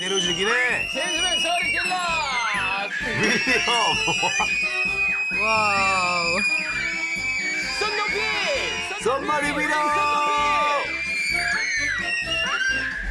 내려주긴 해. 제이스맨 소리 질러! 위험. 와우. 손 높이! 손머리 위로. 손 높이!